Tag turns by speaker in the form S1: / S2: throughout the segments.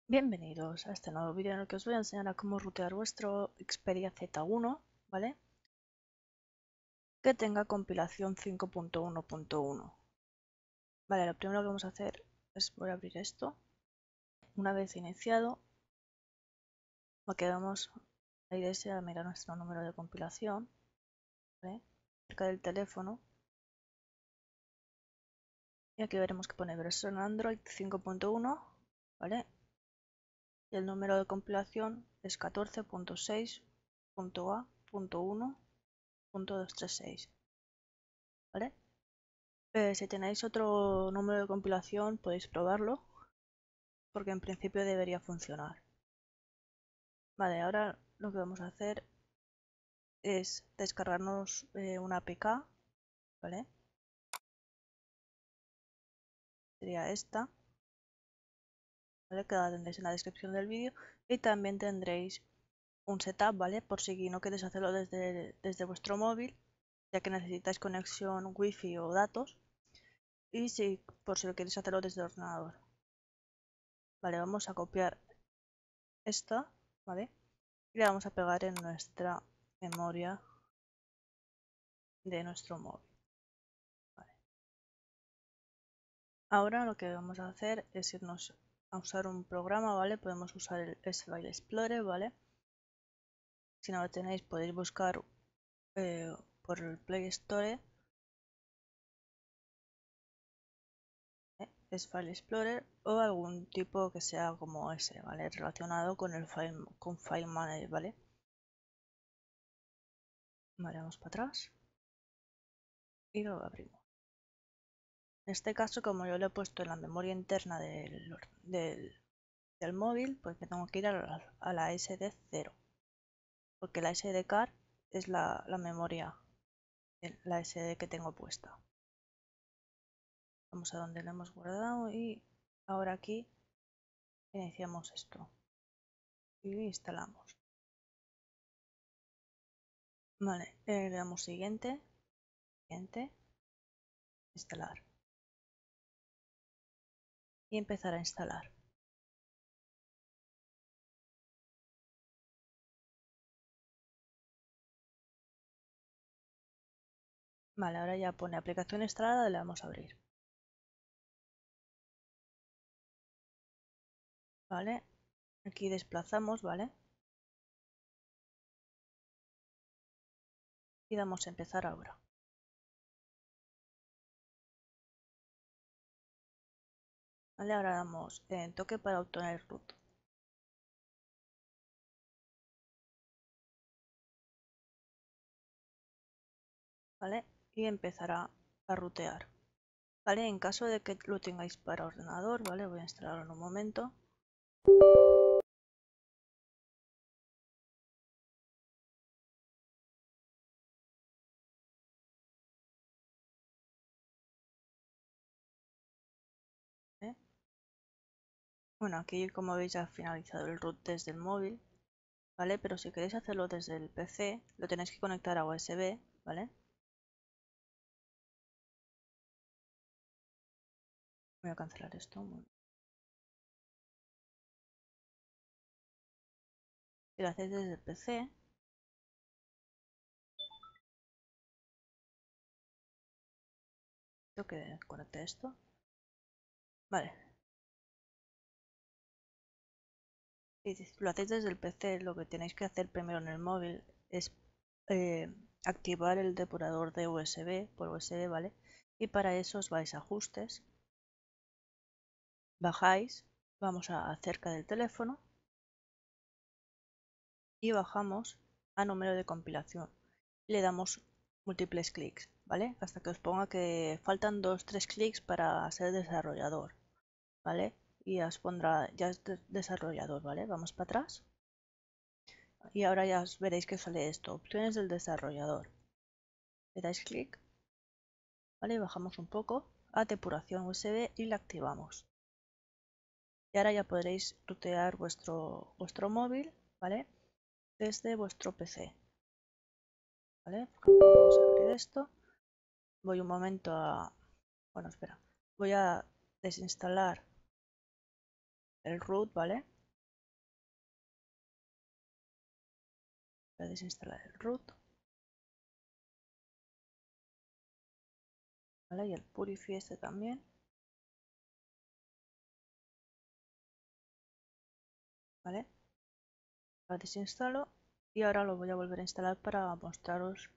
S1: Bienvenidos a este nuevo vídeo en el que os voy a enseñar a cómo rutear vuestro Xperia Z1, ¿vale? Que tenga compilación 5.1.1. Vale, lo primero que vamos a hacer es, voy a abrir esto. Una vez iniciado, lo que vamos a ir es a mirar nuestro número de compilación, ¿vale? Cerca del teléfono. Y aquí veremos que pone versión Android 5.1, ¿vale? Y el número de compilación es 14.6.A.1.236, ¿vale? Si tenéis otro número de compilación podéis probarlo, porque en principio debería funcionar. Vale, ahora lo que vamos a hacer es descargarnos una APK, ¿vale? Sería esta, ¿vale? Que la tendréis en la descripción del vídeo. Y también tendréis un setup, ¿vale? Por si no queréis hacerlo desde vuestro móvil, ya que necesitáis conexión wifi o datos. Y si por si lo queréis hacerlo desde el ordenador. Vale, vamos a copiar esta, ¿vale? Y la vamos a pegar en nuestra memoria de nuestro móvil. Vale. Ahora lo que vamos a hacer es irnos a usar un programa, ¿vale? Podemos usar el S-File Explorer, ¿vale? Si no lo tenéis podéis buscar por el Play Store S-File Explorer o algún tipo que sea como ese, ¿vale? Relacionado con el File Manager, ¿vale? Vale, vamos para atrás y lo abrimos. En este caso, como yo lo he puesto en la memoria interna del móvil, pues me tengo que ir a la SD 0, porque la SD card es la memoria, la SD que tengo puesta. Vamos a donde la hemos guardado y ahora aquí iniciamos esto y instalamos. Vale, le damos siguiente, instalar y empezar a instalar. Vale, ahora ya pone aplicación instalada, le damos a abrir. Vale, aquí desplazamos, ¿vale? Y damos a empezar ahora. Vale, ahora damos en toque para obtener root. ¿Vale? Y empezará a rutear. ¿Vale? En caso de que lo tengáis para ordenador, ¿vale? Voy a instalarlo en un momento. ¿Vale? Bueno, aquí como veis ya ha finalizado el root desde el móvil, ¿vale? Pero si queréis hacerlo desde el PC, lo tenéis que conectar a USB, ¿vale? Voy a cancelar esto. Si lo hacéis desde el PC, tengo que desconectar esto. Vale. Si lo hacéis desde el PC, lo que tenéis que hacer primero en el móvil es activar el depurador de USB por USB, ¿vale? Y para eso os vais a ajustes, bajáis, vamos a cerca del teléfono y bajamos a número de compilación. Le damos múltiples clics, ¿vale? Hasta que os ponga que faltan 2-3 clics para ser desarrollador, ¿vale? Y ya os pondrá, ya es desarrollador, ¿vale? Vamos para atrás. Y ahora ya os veréis que sale esto, opciones del desarrollador. Le dais clic, ¿vale? Bajamos un poco a depuración USB y la activamos. Y ahora ya podréis rutear vuestro móvil, ¿vale? Desde vuestro PC, ¿vale? Vamos a abrir esto. Voy un momento a... Bueno, espera. Voy a desinstalar el root, ¿vale? Voy a desinstalar el root. ¿Vale? Y el Purify este también. ¿Vale? Lo desinstalo y ahora lo voy a volver a instalar para mostraros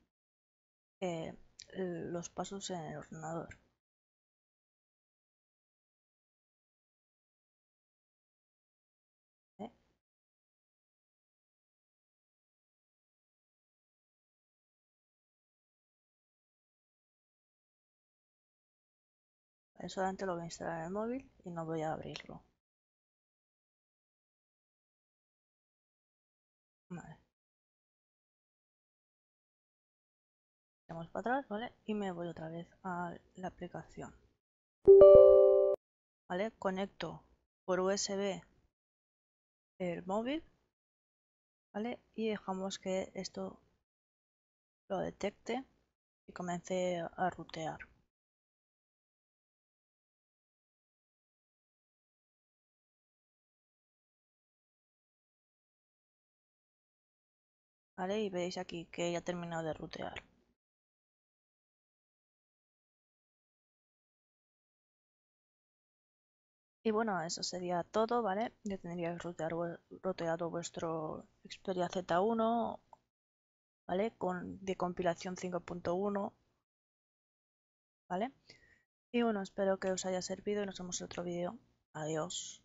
S1: los pasos en el ordenador. ¿Vale? Solamente lo voy a instalar en el móvil y no voy a abrirlo. Vale. Vamos para atrás, ¿vale? Y me voy otra vez a la aplicación. ¿Vale? Conecto por USB el móvil, ¿vale? Y dejamos que esto lo detecte y comience a rutear. ¿Vale? Y veis aquí que ya ha terminado de rutear. Y bueno, eso sería todo, ¿vale? Ya tendríais ruteado vuestro Xperia Z1, ¿vale? De compilación 5.1, ¿vale? Y bueno, espero que os haya servido y nos vemos en otro vídeo. Adiós.